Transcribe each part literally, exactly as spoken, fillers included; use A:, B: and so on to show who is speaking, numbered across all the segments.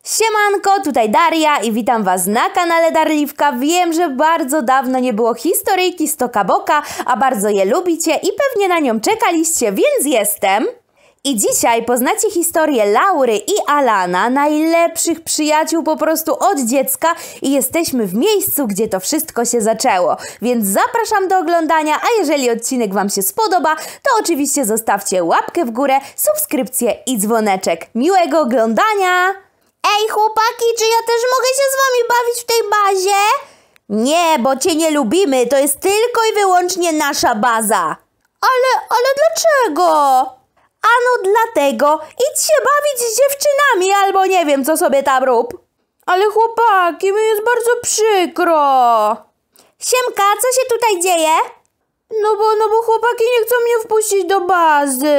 A: Siemanko, tutaj Daria i witam Was na kanale Darliwka. Wiem, że bardzo dawno nie było historyjki z Toka Boka, a bardzo je lubicie i pewnie na nią czekaliście, więc jestem. I dzisiaj poznacie historię Laury i Alana, najlepszych przyjaciół po prostu od dziecka i jesteśmy w miejscu, gdzie to wszystko się zaczęło. Więc zapraszam do oglądania, a jeżeli odcinek Wam się spodoba, to oczywiście zostawcie łapkę w górę, subskrypcję i dzwoneczek. Miłego oglądania!
B: Ej chłopaki, czy ja też mogę się z wami bawić w tej bazie?
A: Nie, bo cię nie lubimy, to jest tylko i wyłącznie nasza baza.
B: Ale, ale dlaczego?
A: Ano dlatego, idź się bawić z dziewczynami albo nie wiem, co sobie tam rób.
B: Ale chłopaki, mi jest bardzo przykro.
A: Siemka, co się tutaj dzieje?
B: No bo, no bo chłopaki nie chcą mnie wpuścić do bazy.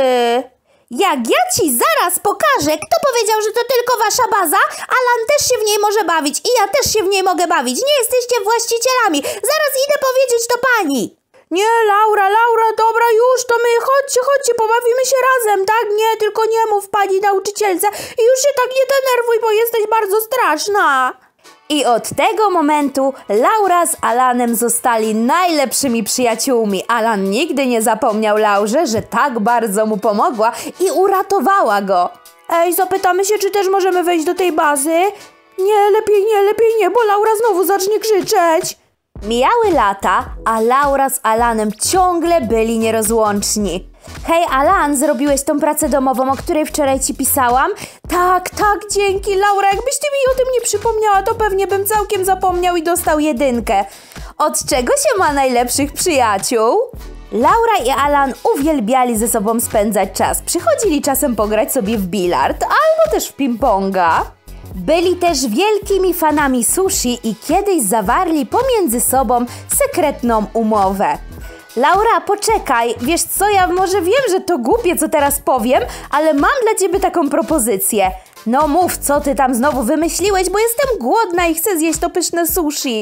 A: Jak ja ci zaraz pokażę, kto powiedział, że to tylko wasza baza? Alan też się w niej może bawić i ja też się w niej mogę bawić. Nie jesteście właścicielami. Zaraz idę powiedzieć to pani.
B: Nie, Laura, Laura, dobra, już, to my, chodźcie, chodźcie, pobawimy się razem, tak? Nie, tylko nie mów pani nauczycielce i już się tak nie denerwuj, bo jesteś bardzo straszna.
A: I od tego momentu Laura z Alanem zostali najlepszymi przyjaciółmi. Alan nigdy nie zapomniał Laurze, że tak bardzo mu pomogła i uratowała go.
B: Ej, zapytamy się, czy też możemy wejść do tej bazy? Nie, lepiej nie, lepiej nie, bo Laura znowu zacznie krzyczeć.
A: Mijały lata, a Laura z Alanem ciągle byli nierozłączni. Hej Alan, zrobiłeś tą pracę domową, o której wczoraj ci pisałam?
B: Tak, tak, dzięki Laura, jakbyś ty mi o tym nie przypomniała, to pewnie bym całkiem zapomniał i dostał jedynkę.
A: Od czego się ma najlepszych przyjaciół? Laura i Alan uwielbiali ze sobą spędzać czas. Przychodzili czasem pograć sobie w bilard albo też w ping-ponga. Byli też wielkimi fanami sushi i kiedyś zawarli pomiędzy sobą sekretną umowę. Laura, poczekaj, wiesz co, ja może wiem, że to głupie, co teraz powiem, ale mam dla ciebie taką propozycję. No mów, co ty tam znowu wymyśliłeś, bo jestem głodna i chcę zjeść to pyszne sushi.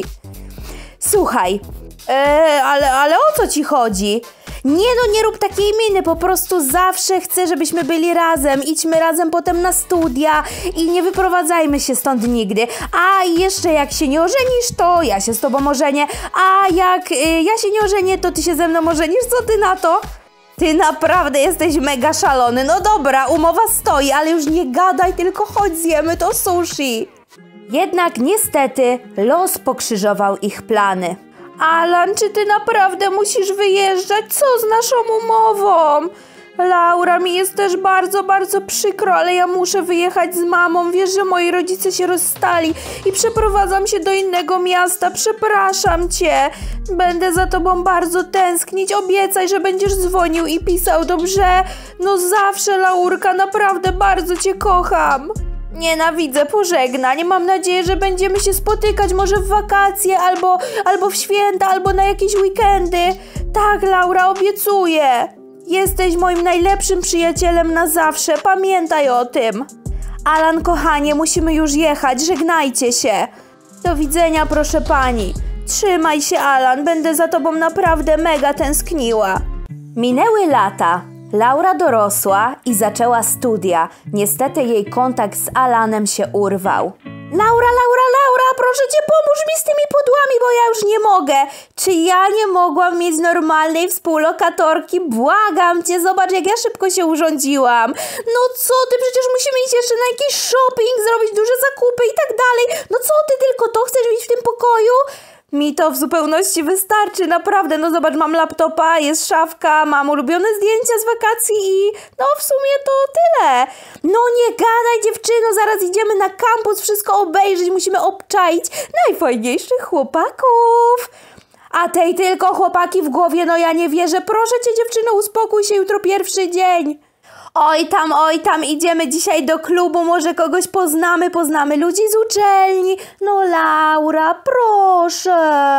A: Słuchaj,
B: eee, ale, ale o co ci chodzi?
A: Nie no, nie rób takiej miny, po prostu zawsze chcę, żebyśmy byli razem. Idźmy razem potem na studia i nie wyprowadzajmy się stąd nigdy. A jeszcze jak się nie ożenisz, to ja się z tobą ożenię. A jak y, ja się nie ożenię, to ty się ze mną ożenisz. Co ty na to? Ty naprawdę jesteś mega szalony. No dobra, umowa stoi, ale już nie gadaj, tylko chodź zjemy to sushi. Jednak niestety los pokrzyżował ich plany.
B: Alan, czy ty naprawdę musisz wyjeżdżać? Co z naszą umową? Laura, mi jest też bardzo, bardzo przykro, ale ja muszę wyjechać z mamą. Wiesz, że moi rodzice się rozstali i przeprowadzam się do innego miasta. Przepraszam cię. Będę za tobą bardzo tęsknić. Obiecaj, że będziesz dzwonił i pisał, dobrze? No zawsze, Laurka, naprawdę bardzo cię kocham. Nienawidzę pożegnań. Mam nadzieję, że będziemy się spotykać może w wakacje, albo, albo w święta, albo na jakieś weekendy. Tak, Laura, obiecuję. Jesteś moim najlepszym przyjacielem na zawsze. Pamiętaj o tym. Alan, kochanie, musimy już jechać. Żegnajcie się. Do widzenia, proszę pani. Trzymaj się, Alan. Będę za tobą naprawdę mega tęskniła.
A: Minęły lata. Laura dorosła i zaczęła studia. Niestety jej kontakt z Alanem się urwał.
B: Laura, Laura, Laura, proszę cię, pomóż mi z tymi pudłami, bo ja już nie mogę.
A: Czy ja nie mogłam mieć normalnej współlokatorki? Błagam cię, zobacz jak ja szybko się urządziłam.
B: No co ty, przecież musimy iść jeszcze na jakiś shopping, zrobić duże zakupy i tak dalej. No co ty tylko to chcesz mieć w tym pokoju?
A: Mi to w zupełności wystarczy, naprawdę. No zobacz, mam laptopa, jest szafka, mam ulubione zdjęcia z wakacji i no w sumie to tyle.
B: No nie gadaj, dziewczyno, zaraz idziemy na kampus, wszystko obejrzeć, musimy obczaić najfajniejszych chłopaków.
A: A tej tylko chłopaki w głowie, no ja nie wierzę. Proszę cię, dziewczyno, uspokój się, jutro pierwszy dzień. Oj tam, oj tam, idziemy dzisiaj do klubu, może kogoś poznamy, poznamy ludzi z uczelni. No Laura, proszę.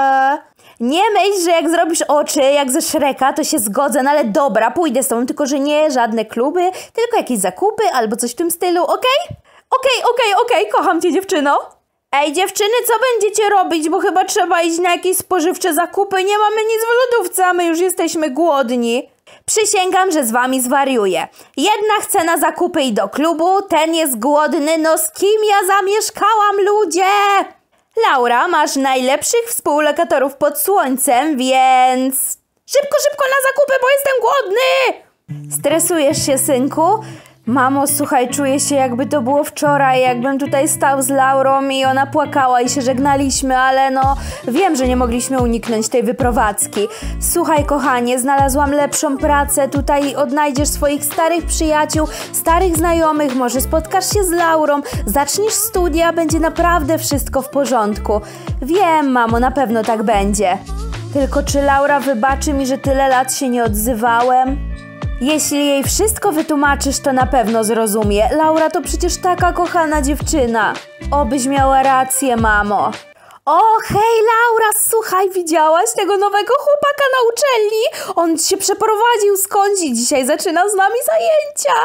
A: Nie myśl, że jak zrobisz oczy jak ze Shreka, to się zgodzę, no ale dobra, pójdę z tobą, tylko że nie żadne kluby, tylko jakieś zakupy albo coś w tym stylu, okej? Okay?
B: Okej, okay, okej, okay, okej, okay. Kocham cię, dziewczyno.
A: Ej, dziewczyny, co będziecie robić, bo chyba trzeba iść na jakieś spożywcze zakupy, nie mamy nic w lodówce, a my już jesteśmy głodni. Przysięgam, że z wami zwariuję. Jedna chce na zakupy i do klubu, ten jest głodny, no z kim ja zamieszkałam, ludzie? Laura, masz najlepszych współlokatorów pod słońcem, więc... Szybko, szybko na zakupy, bo jestem głodny! Stresujesz się, synku? Mamo, słuchaj, czuję się jakby to było wczoraj, jakbym tutaj stał z Laurą i ona płakała i się żegnaliśmy, ale no wiem, że nie mogliśmy uniknąć tej wyprowadzki. Słuchaj, kochanie, znalazłam lepszą pracę, tutaj odnajdziesz swoich starych przyjaciół, starych znajomych, może spotkasz się z Laurą, zaczniesz studia, będzie naprawdę wszystko w porządku. Wiem, mamo, na pewno tak będzie. Tylko czy Laura wybaczy mi, że tyle lat się nie odzywałem? Jeśli jej wszystko wytłumaczysz, to na pewno zrozumie. Laura to przecież taka kochana dziewczyna. Obyś miała rację, mamo. O, hej Laura, słuchaj, widziałaś tego nowego chłopaka na uczelni? On się przeprowadził skądś i dzisiaj zaczyna z nami zajęcia.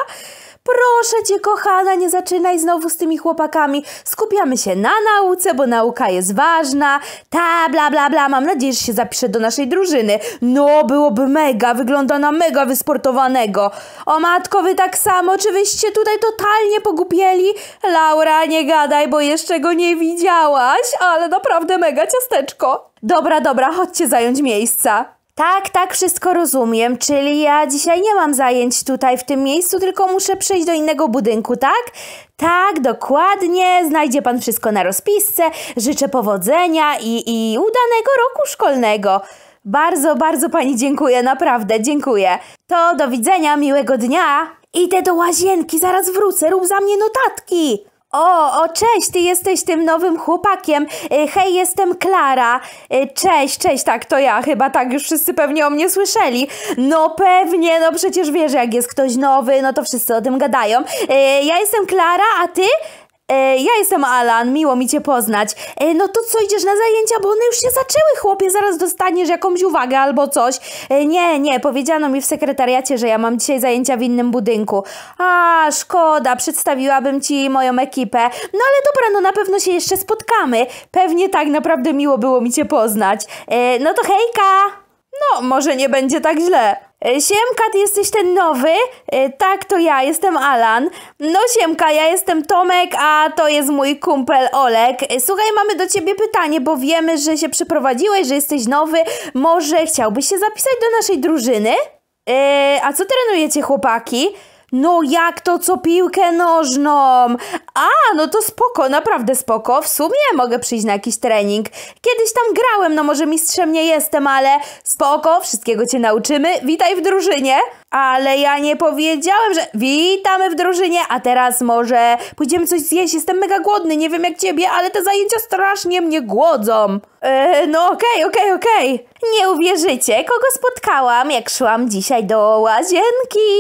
A: Proszę cię, kochana, nie zaczynaj znowu z tymi chłopakami. Skupiamy się na nauce, bo nauka jest ważna. Ta, bla, bla, bla. Mam nadzieję, że się zapisze do naszej drużyny. No, byłoby mega. Wygląda na mega wysportowanego. O matko, wy tak samo. Czy wyście tutaj totalnie pogupieli? Laura, nie gadaj, bo jeszcze go nie widziałaś, ale naprawdę mega ciasteczko. Dobra, dobra, chodźcie zająć miejsca. Tak, tak, wszystko rozumiem, czyli ja dzisiaj nie mam zajęć tutaj w tym miejscu, tylko muszę przejść do innego budynku, tak? Tak, dokładnie, znajdzie pan wszystko na rozpisce, życzę powodzenia i, i udanego roku szkolnego. Bardzo, bardzo pani dziękuję, naprawdę, dziękuję. To do widzenia, miłego dnia. Idę do łazienki, zaraz wrócę, rób za mnie notatki. O, o, cześć, ty jesteś tym nowym chłopakiem. E, hej, jestem Klara. E, cześć, cześć, tak, to ja. Chyba tak już wszyscy pewnie o mnie słyszeli. No pewnie, no przecież wiesz, jak jest ktoś nowy, no to wszyscy o tym gadają. E, ja jestem Klara, a ty? E, ja jestem Alan, miło mi cię poznać. E, no to co, idziesz na zajęcia, bo one już się zaczęły, chłopie, zaraz dostaniesz jakąś uwagę albo coś. E, nie, nie, powiedziano mi w sekretariacie, że ja mam dzisiaj zajęcia w innym budynku. A, szkoda, przedstawiłabym ci moją ekipę. No ale dobra, no na pewno się jeszcze spotkamy. Pewnie tak, naprawdę miło było mi cię poznać. E, no to hejka! No, może nie będzie tak źle. E, Siemka, ty jesteś ten nowy? E, tak, to ja, jestem Alan. No siemka, ja jestem Tomek, a to jest mój kumpel Olek. E, słuchaj, mamy do ciebie pytanie, bo wiemy, że się przeprowadziłeś, że jesteś nowy. Może chciałbyś się zapisać do naszej drużyny? E, a co trenujecie, chłopaki? No jak to, co piłkę nożną? A, no to spoko, naprawdę spoko. W sumie mogę przyjść na jakiś trening. Kiedyś tam grałem, no może mistrzem nie jestem, ale spoko, wszystkiego cię nauczymy. Witaj w drużynie. Ale ja nie powiedziałem, że witamy w drużynie, a teraz może pójdziemy coś zjeść. Jestem mega głodny, nie wiem jak ciebie, ale te zajęcia strasznie mnie głodzą. Eee, no okej, okay, okej, okay, okej. Okay. Nie uwierzycie, kogo spotkałam, jak szłam dzisiaj do łazienki.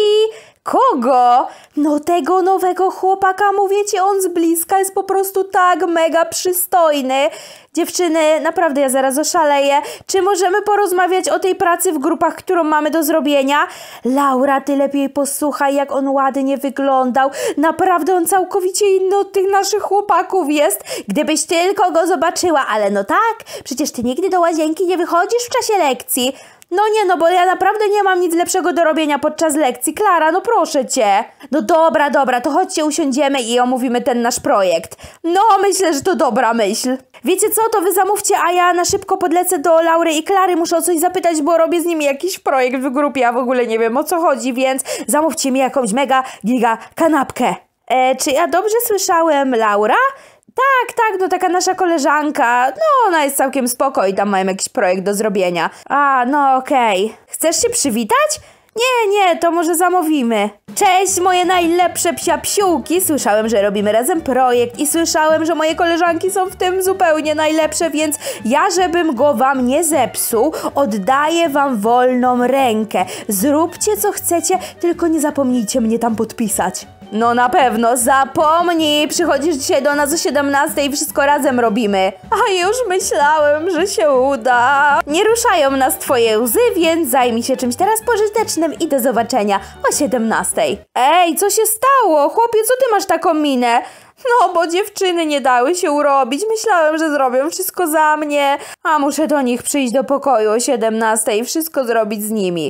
A: Kogo? No tego nowego chłopaka, mówię ci, on z bliska jest po prostu tak mega przystojny. Dziewczyny, naprawdę ja zaraz oszaleję. Czy możemy porozmawiać o tej pracy w grupach, którą mamy do zrobienia? Laura, ty lepiej posłuchaj, jak on ładnie wyglądał. Naprawdę on całkowicie inny od tych naszych chłopaków jest. Gdybyś tylko go zobaczyła, ale no tak, przecież ty nigdy do łazienki nie wychodzisz w czasie lekcji. No nie, no bo ja naprawdę nie mam nic lepszego do robienia podczas lekcji. Klara, no proszę cię. No dobra, dobra, to chodźcie usiądziemy i omówimy ten nasz projekt. No, myślę, że to dobra myśl. Wiecie co, to wy zamówcie, a ja na szybko podlecę do Laury i Klary. Muszę o coś zapytać, bo robię z nimi jakiś projekt w grupie, a w ogóle nie wiem o co chodzi, więc zamówcie mi jakąś mega giga kanapkę. E, czy ja dobrze słyszałem, Laura? Tak, tak, no taka nasza koleżanka, no ona jest całkiem spoko i tam mają jakiś projekt do zrobienia. A, no okej. Okay. Chcesz się przywitać? Nie, nie, to może zamówimy. Cześć, moje najlepsze psia-psiółki. Słyszałem, że robimy razem projekt i słyszałem, że moje koleżanki są w tym zupełnie najlepsze, więc ja, żebym go wam nie zepsuł, oddaję wam wolną rękę. Zróbcie co chcecie, tylko nie zapomnijcie mnie tam podpisać. No na pewno, zapomnij, przychodzisz dzisiaj do nas o siedemnastej i wszystko razem robimy. A już myślałem, że się uda. Nie ruszają nas twoje łzy, więc zajmij się czymś teraz pożytecznym i do zobaczenia o siedemnastej. Ej, co się stało? Chłopie, co ty masz taką minę? No, bo dziewczyny nie dały się urobić. Myślałem, że zrobią wszystko za mnie, a muszę do nich przyjść do pokoju o siedemnastej i wszystko zrobić z nimi.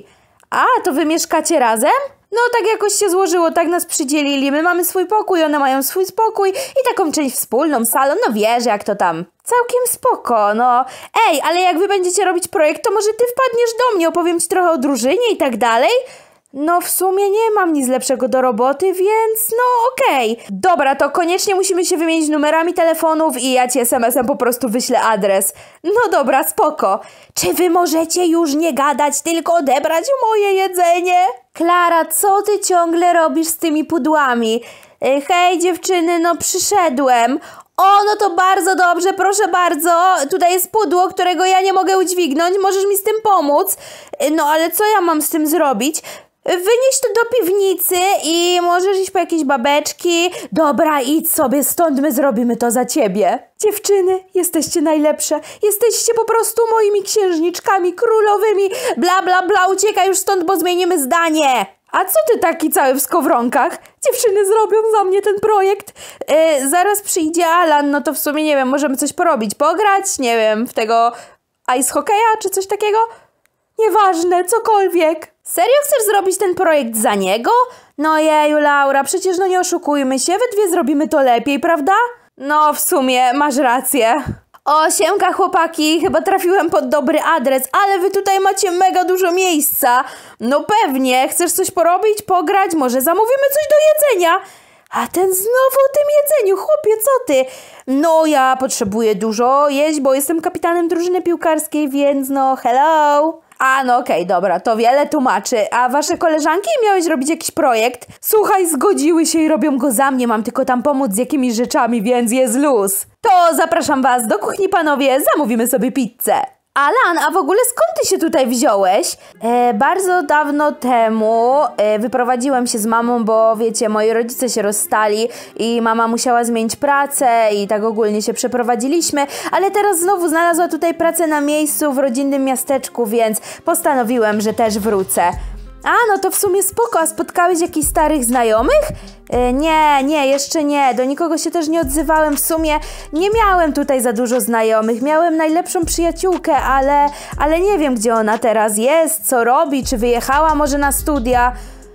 A: A, to wy mieszkacie razem? No tak jakoś się złożyło, tak nas przydzielili. My mamy swój pokój, one mają swój spokój i taką część wspólną, salon, no wiesz jak to tam. Całkiem spoko, no. Ej, ale jak wy będziecie robić projekt, to może ty wpadniesz do mnie, opowiem ci trochę o drużynie i tak dalej? No w sumie nie mam nic lepszego do roboty, więc no okej. Okay. Dobra, to koniecznie musimy się wymienić numerami telefonów i ja ci es em esem po prostu wyślę adres. No dobra, spoko. Czy wy możecie już nie gadać, tylko odebrać moje jedzenie? Klara, co ty ciągle robisz z tymi pudłami? Hej dziewczyny, no przyszedłem. O, no to bardzo dobrze, proszę bardzo. Tutaj jest pudło, którego ja nie mogę udźwignąć. Możesz mi z tym pomóc? No ale co ja mam z tym zrobić? Wynieś to do piwnicy i możesz iść po jakieś babeczki. Dobra, idź sobie stąd, my zrobimy to za ciebie. Dziewczyny, jesteście najlepsze. Jesteście po prostu moimi księżniczkami królowymi. Bla, bla, bla, uciekaj już stąd, bo zmienimy zdanie. A co ty taki cały w skowronkach? Dziewczyny zrobią za mnie ten projekt. Yy, zaraz przyjdzie Alan, no to w sumie nie wiem, możemy coś porobić. Pograć, nie wiem, w tego ice hokeja czy coś takiego? Nieważne, cokolwiek. Serio chcesz zrobić ten projekt za niego? No jeju, Laura, przecież no nie oszukujmy się, we dwie zrobimy to lepiej, prawda? No w sumie masz rację. O, siemka chłopaki, chyba trafiłem pod dobry adres, ale wy tutaj macie mega dużo miejsca. No pewnie, chcesz coś porobić, pograć, może zamówimy coś do jedzenia? A ten znowu o tym jedzeniu, chłopie, co ty? No ja potrzebuję dużo jeść, bo jestem kapitanem drużyny piłkarskiej, więc no hello. A no okej, okay, dobra, to wiele tłumaczy. A wasze koleżanki miałeś robić jakiś projekt? Słuchaj, zgodziły się i robią go za mnie, mam tylko tam pomóc z jakimiś rzeczami, więc jest luz. To zapraszam was do kuchni, panowie, zamówimy sobie pizzę. Alan, a w ogóle skąd ty się tutaj wziąłeś? E, bardzo dawno temu e, wyprowadziłem się z mamą, bo wiecie, moi rodzice się rozstali i mama musiała zmienić pracę i tak ogólnie się przeprowadziliśmy, ale teraz znowu znalazła tutaj pracę na miejscu w rodzinnym miasteczku, więc postanowiłem, że też wrócę. A, no to w sumie spoko, a spotkałeś jakichś starych znajomych? Yy, nie, nie, jeszcze nie, do nikogo się też nie odzywałem, w sumie nie miałem tutaj za dużo znajomych, miałem najlepszą przyjaciółkę, ale, ale nie wiem, gdzie ona teraz jest, co robi, czy wyjechała może na studia.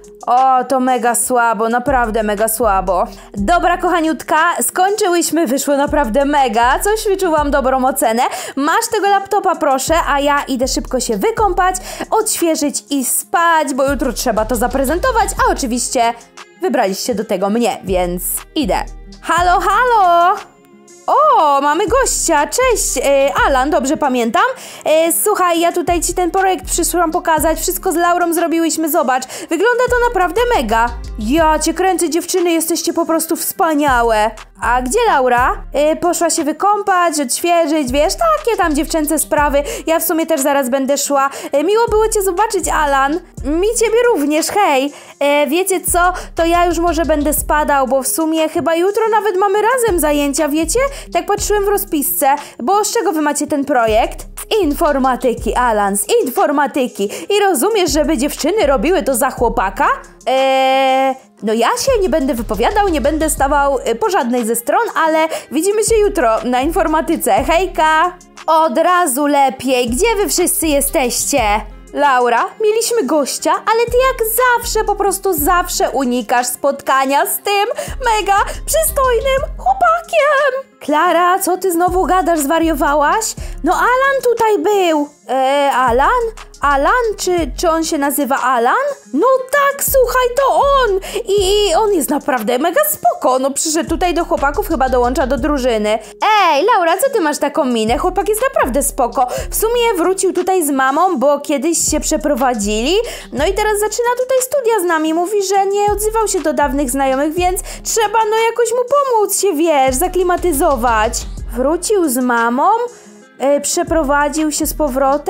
A: O, to mega słabo, naprawdę mega słabo. Dobra, kochaniutka, skończyłyśmy, wyszło naprawdę mega, coś wyczułam dobrą ocenę. Masz tego laptopa, proszę, a ja idę szybko się wykąpać, odświeżyć i spać, bo jutro trzeba to zaprezentować, a oczywiście wybraliście do tego mnie, więc idę. Halo, halo! O, mamy gościa, cześć, e, Alan, dobrze pamiętam? E, słuchaj, ja tutaj ci ten projekt przyszłam pokazać, wszystko z Laurą zrobiłyśmy, zobacz, wygląda to naprawdę mega. Ja cię kręcę, dziewczyny, jesteście po prostu wspaniałe. A gdzie Laura? E, poszła się wykąpać, odświeżyć, wiesz, takie tam dziewczęce sprawy, ja w sumie też zaraz będę szła. E, miło było cię zobaczyć, Alan. Mi ciebie również, hej. E, wiecie co, to ja już może będę spadał, bo w sumie chyba jutro nawet mamy razem zajęcia, wiecie? Tak patrzyłem w rozpisce, bo z czego wy macie ten projekt? Z informatyki, Alan, z informatyki. I rozumiesz, żeby dziewczyny robiły to za chłopaka? Eee, no ja się nie będę wypowiadał, nie będę stawał po żadnej ze stron, ale widzimy się jutro na informatyce. Hejka! Od razu lepiej, gdzie wy wszyscy jesteście? Laura, mieliśmy gościa, ale ty jak zawsze, po prostu zawsze unikasz spotkania z tym mega przystojnym chłopakiem. Klara, co ty znowu gadasz, zwariowałaś? No Alan tutaj był. Eee, Alan? Alan? Czy, czy on się nazywa Alan? No tak, słuchaj, to on! I, I on jest naprawdę mega spoko. No przyszedł tutaj do chłopaków, chyba dołącza do drużyny. Ej, Laura, co ty masz taką minę? Chłopak jest naprawdę spoko. W sumie wrócił tutaj z mamą, bo kiedyś się przeprowadzili. No i teraz zaczyna tutaj studia z nami. Mówi, że nie odzywał się do dawnych znajomych, więc trzeba no jakoś mu pomóc się, wiesz, zaklimatyzować. Wrócił z mamą? Yy, przeprowadził się z powrotem?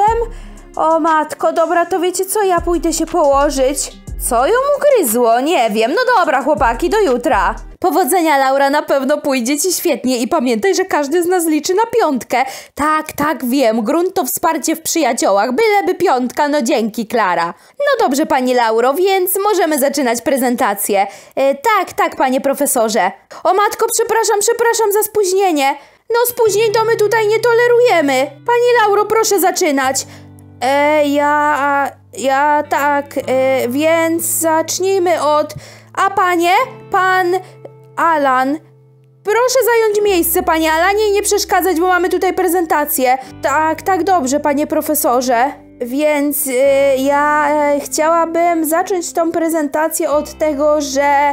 A: O matko, dobra, to wiecie co, ja pójdę się położyć. Co ją ugryzło? Nie wiem. No dobra, chłopaki, do jutra. Powodzenia, Laura, na pewno pójdzie ci świetnie i pamiętaj, że każdy z nas liczy na piątkę. Tak, tak, wiem, grunt to wsparcie w przyjaciołach, byleby piątka, no dzięki, Klara. No dobrze, pani Lauro, więc możemy zaczynać prezentację. E, tak, tak, panie profesorze. O matko, przepraszam, przepraszam za spóźnienie. No spóźnień to my tutaj nie tolerujemy. Pani Lauro, proszę zaczynać. E, ja... ja tak, e, więc zacznijmy od... A panie? Pan Alan. Proszę zająć miejsce, panie Alanie, i nie przeszkadzać, bo mamy tutaj prezentację. Tak, tak, dobrze, panie profesorze. Więc y, ja e, chciałabym zacząć tą prezentację od tego, że...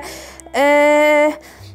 A: E,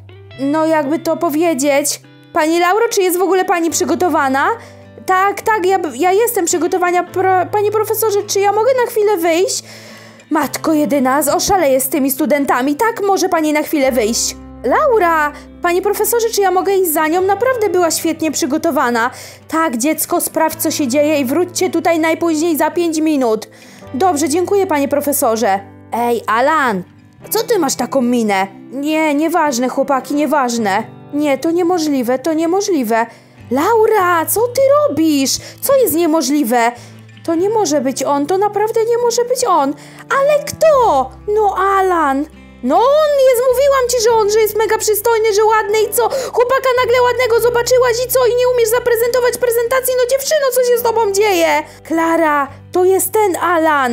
A: no jakby to powiedzieć... Pani Lauro, czy jest w ogóle pani przygotowana? Tak, tak, ja, ja jestem przygotowana. Pro, panie profesorze, czy ja mogę na chwilę wyjść? Matko jedyna, oszaleję z tymi studentami. Tak, może pani na chwilę wyjść. Laura, panie profesorze, czy ja mogę iść za nią? Naprawdę była świetnie przygotowana. Tak, dziecko, sprawdź, co się dzieje i wróćcie tutaj najpóźniej za pięć minut. Dobrze, dziękuję, panie profesorze. Ej, Alan, co ty masz taką minę? Nie, nieważne, chłopaki, nieważne. Nie, to niemożliwe, to niemożliwe. Laura, co ty robisz? Co jest niemożliwe? To nie może być on, to naprawdę nie może być on. Ale kto? No Alan. No on jest, mówiłam ci, że on, że jest mega przystojny, że ładny i co? Chłopaka nagle ładnego zobaczyłaś i co? I nie umiesz zaprezentować prezentacji? No dziewczyno, co się z tobą dzieje? Klara, to jest ten Alan.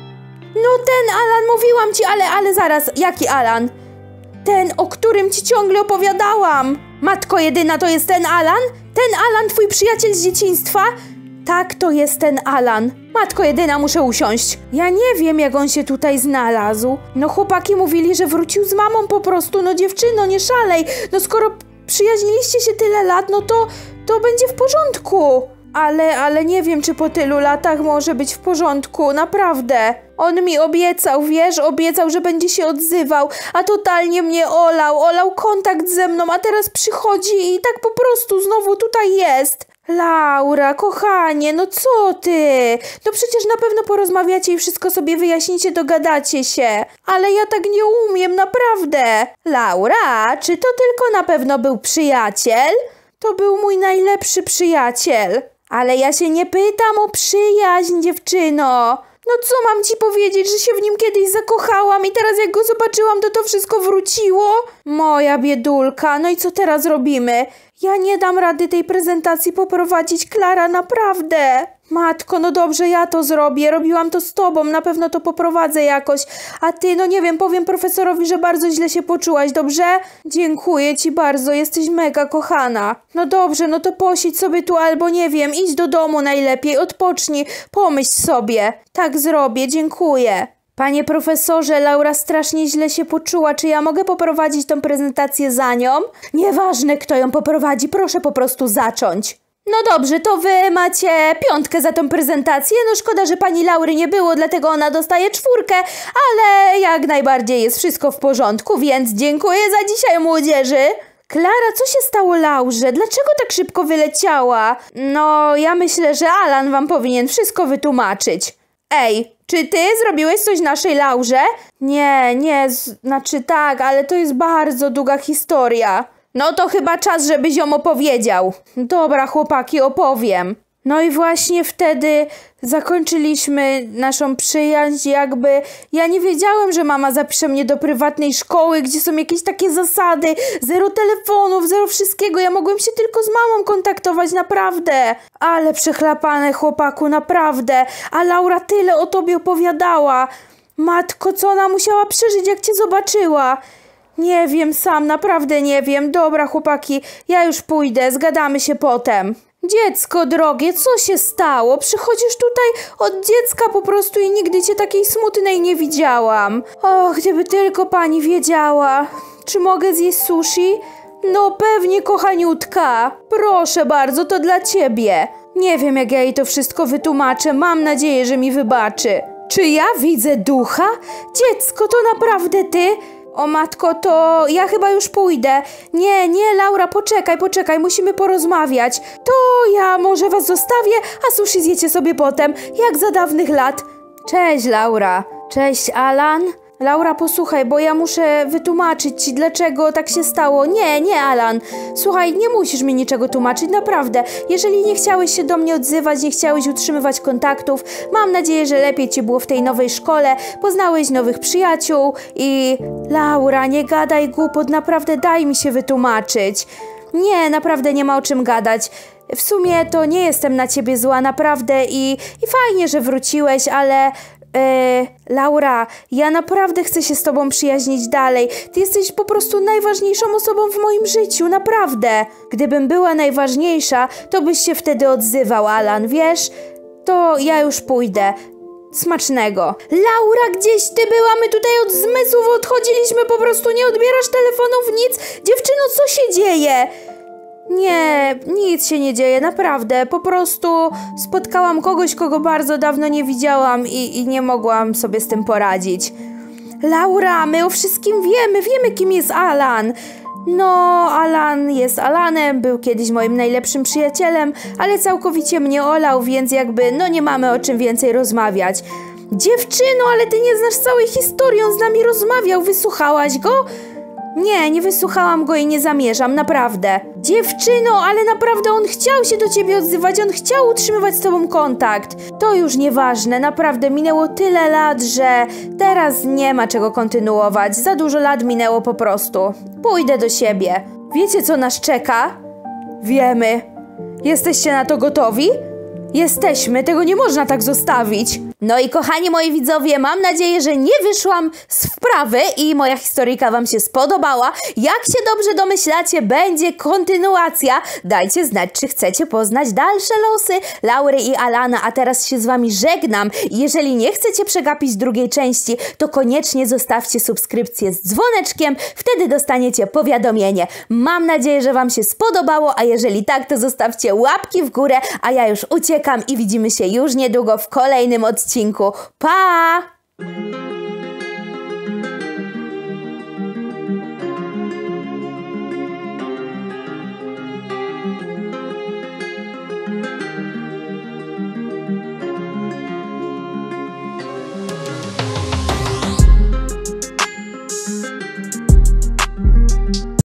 A: No ten Alan, mówiłam ci, ale, ale zaraz, jaki Alan? Ten, o którym ci ciągle opowiadałam. Matko jedyna, to jest ten Alan? Ten Alan, twój przyjaciel z dzieciństwa? Tak, to jest ten Alan. Matko jedyna, muszę usiąść. Ja nie wiem, jak on się tutaj znalazł. No chłopaki mówili, że wrócił z mamą po prostu. No dziewczyno, nie szalej. No skoro przyjaźniliście się tyle lat, no to, to będzie w porządku. Ale, ale nie wiem, czy po tylu latach może być w porządku, naprawdę. On mi obiecał, wiesz, obiecał, że będzie się odzywał, a totalnie mnie olał, olał kontakt ze mną, a teraz przychodzi i tak po prostu znowu tutaj jest. Laura, kochanie, no co ty? No przecież na pewno porozmawiacie i wszystko sobie wyjaśnicie, dogadacie się. Ale ja tak nie umiem, naprawdę. Laura, czy to tylko na pewno był przyjaciel? To był mój najlepszy przyjaciel. Ale ja się nie pytam o przyjaźń, dziewczyno. No co mam ci powiedzieć, że się w nim kiedyś zakochałam i teraz jak go zobaczyłam, to to wszystko wróciło? Moja biedulka, no i co teraz robimy? Ja nie dam rady tej prezentacji poprowadzić, Klara, naprawdę. Matko, no dobrze, ja to zrobię, robiłam to z tobą, na pewno to poprowadzę jakoś. A ty, no nie wiem, powiem profesorowi, że bardzo źle się poczułaś, dobrze? Dziękuję ci bardzo, jesteś mega kochana. No dobrze, no to posiedź sobie tu albo nie wiem, idź do domu najlepiej, odpocznij, pomyśl sobie. Tak zrobię, dziękuję. Panie profesorze, Laura strasznie źle się poczuła. Czy ja mogę poprowadzić tą prezentację za nią? Nieważne, kto ją poprowadzi, proszę po prostu zacząć. No dobrze, to wy macie piątkę za tą prezentację. No szkoda, że pani Laury nie było, dlatego ona dostaje czwórkę, ale jak najbardziej jest wszystko w porządku, więc dziękuję za dzisiaj, młodzieży. Klara, co się stało Laurze? Dlaczego tak szybko wyleciała? No, ja myślę, że Alan wam powinien wszystko wytłumaczyć. Ej, czy ty zrobiłeś coś naszej Laurze? Nie, nie, znaczy tak, ale to jest bardzo długa historia. No to chyba czas, żebyś ją opowiedział. Dobra, chłopaki, opowiem. No i właśnie wtedy zakończyliśmy naszą przyjaźń, jakby ja nie wiedziałem, że mama zapisze mnie do prywatnej szkoły, gdzie są jakieś takie zasady, zero telefonów, zero wszystkiego, ja mogłem się tylko z mamą kontaktować, naprawdę. Ale przechlapane, chłopaku, naprawdę. A Laura tyle o tobie opowiadała. Matko, co ona musiała przeżyć, jak cię zobaczyła? Nie wiem sam, naprawdę nie wiem. Dobra, chłopaki, ja już pójdę, zgadamy się potem. Dziecko drogie, co się stało? Przychodzisz tutaj od dziecka po prostu i nigdy cię takiej smutnej nie widziałam. O, gdyby tylko pani wiedziała. Czy mogę zjeść sushi? No pewnie, kochaniutka. Proszę bardzo, to dla ciebie. Nie wiem, jak ja jej to wszystko wytłumaczę. Mam nadzieję, że mi wybaczy. Czy ja widzę ducha? Dziecko, to naprawdę ty? O matko, to ja chyba już pójdę. Nie, nie, Laura, poczekaj, poczekaj, musimy porozmawiać. To ja może was zostawię, a sushi zjecie sobie potem, jak za dawnych lat. Cześć, Laura. Cześć, Alan. Laura, posłuchaj, bo ja muszę wytłumaczyć ci, dlaczego tak się stało. Nie, nie, Alan. Słuchaj, nie musisz mi niczego tłumaczyć, naprawdę. Jeżeli nie chciałeś się do mnie odzywać, nie chciałeś utrzymywać kontaktów, mam nadzieję, że lepiej ci było w tej nowej szkole, poznałeś nowych przyjaciół i... Laura, nie gadaj głupot, naprawdę daj mi się wytłumaczyć. Nie, naprawdę nie ma o czym gadać. W sumie to nie jestem na ciebie zła, naprawdę i, i fajnie, że wróciłeś, ale...
B: Eee, Laura, ja naprawdę chcę się z tobą przyjaźnić dalej. Ty jesteś po prostu najważniejszą osobą w moim życiu, naprawdę. Gdybym była najważniejsza, to byś się wtedy odzywał, Alan, wiesz? To ja już pójdę. Smacznego. Laura, gdzieś ty była? My tutaj od zmysłów odchodziliśmy, po prostu nie odbierasz telefonów, nic. Dziewczyno, co się dzieje? Nie, nic się nie dzieje, naprawdę. Po prostu spotkałam kogoś, kogo bardzo dawno nie widziałam i, i nie mogłam sobie z tym poradzić. Laura, my o wszystkim wiemy, wiemy kim jest Alan. No, Alan jest Alanem, był kiedyś moim najlepszym przyjacielem, ale całkowicie mnie olał, więc jakby, no nie mamy o czym więcej rozmawiać. Dziewczyno, ale ty nie znasz całej historii, on z nami rozmawiał, wysłuchałaś go? Nie, nie wysłuchałam go i nie zamierzam, naprawdę. Dziewczyno, ale naprawdę on chciał się do ciebie odzywać, on chciał utrzymywać z tobą kontakt. To już nieważne, naprawdę minęło tyle lat, że teraz nie ma czego kontynuować. Za dużo lat minęło po prostu. Pójdę do siebie. Wiecie, co nas czeka? Wiemy. Jesteście na to gotowi? Jesteśmy, tego nie można tak zostawić. No i kochani moi widzowie, mam nadzieję, że nie wyszłam z wprawy i moja historyjka wam się spodobała. Jak się dobrze domyślacie, będzie kontynuacja. Dajcie znać, czy chcecie poznać dalsze losy Laury i Alana, a teraz się z wami żegnam. Jeżeli nie chcecie przegapić drugiej części, to koniecznie zostawcie subskrypcję z dzwoneczkiem, wtedy dostaniecie powiadomienie. Mam nadzieję, że wam się spodobało, a jeżeli tak, to zostawcie łapki w górę, a ja już uciekam i widzimy się już niedługo w kolejnym odcinku. Pa!